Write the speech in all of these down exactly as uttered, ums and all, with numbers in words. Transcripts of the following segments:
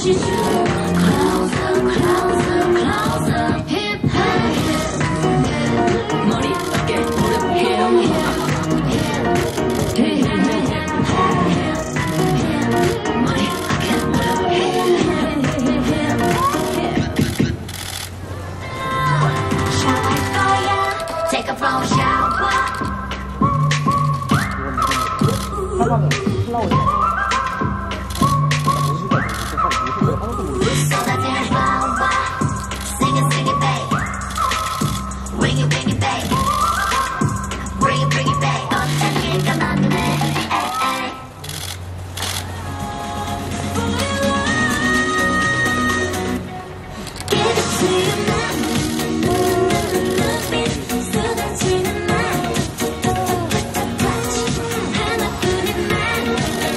Take a phone shower. 사방에 플라워 So that's it, flower. Sing it, sing it, babe. Ring it, ring it, babe. Bring it, bring it, babe. 어떻게 만드네, 에이, 에이. Give it to you now. 눈빛 쏟아지는 날. touch. 하나뿐인 날.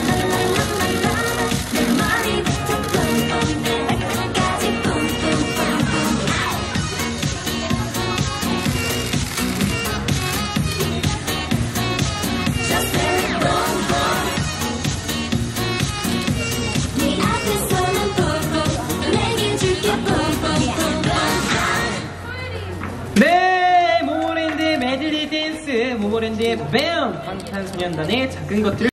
내 머리부터 boom boom. 내 발끝까지 boom boom boom boom. Just let it boom boom. 네 앞에서는 boom boom. 내게 줄게 boom boom boom boom. 네, 모모랜드 메들리 댄스, 모모랜드의 뱀! 방탄소년단의 작은 것들을